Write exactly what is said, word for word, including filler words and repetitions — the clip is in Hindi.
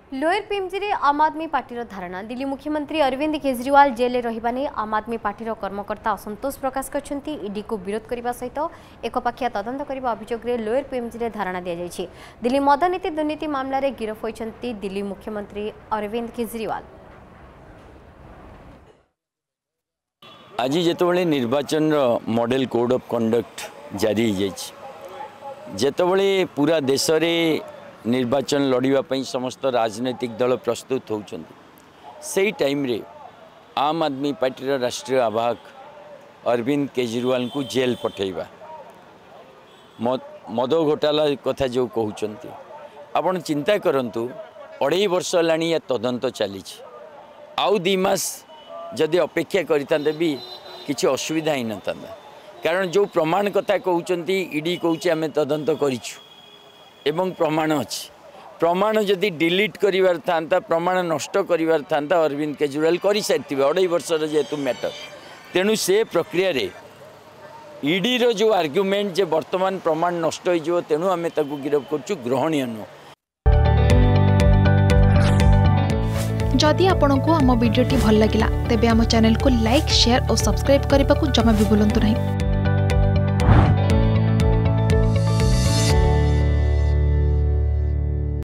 लोयर पीएमजी रे आम आदमी पार्टी धारणा दिल्ली मुख्यमंत्री अरविंद केजरीवाल जेल रहिबा नै आम आदमी पार्टी कर्मकर्ता असंतोष प्रकाश करछन्ती। ईडी को विरोध करने सहित एकपाखिया तदंत करने अभियोग रे लोयर पीएमजी रे धारणा दिया जायछि। दिल्ली मद नीति दुर्नीति मामला रे गिरफ होइछन्ती दिल्ली मुख्यमंत्री अरविंद केजरीवाल। आज जेतबळे निर्वाचन मॉडल कोड ऑफ कंडक्ट जारी जायछि, जेतबळे पूरा देश रे निर्वाचन लड़ाई समस्त राजनैतिक दल प्रस्तुत होउछन्ति, सेही टाइम रे आम आदमी पार्टी राष्ट्रीय आवाहक अरविंद केजरीवाल को जेल पठेबा मद घोटाला कथा जो कहउछन्ति, आपण चिंता करंतु अढ़ाई वर्ष लानी या तदंत चली आउ दी मास जदि अपेक्षा करते भी किसी असुविधा ही न था। कारण जो प्रमाण कथा कहउछन्ति ईडी कहउछि आमे तदंत करिछु एवं प्रमाण अच्छी प्रमाण जदि डिलीट करिवार था प्रमाण नष्ट करिवार था अरविंद केजरीवाल कर सारी अढ़ाई वर्ष जेहेतु मैटर, तेणु से प्रक्रिया रे ईडी रो जो आर्ग्युमेंट जे वर्तमान प्रमाण नष्ट हो तेणु आमे ताकू गिरफ करछु ग्रहणीय नुह। जदि आपंक आम भिडी भल लगा तेब आम चैनल को लाइक शेयर और सब्सक्राइब करने को जमा भी भूलु नहीं।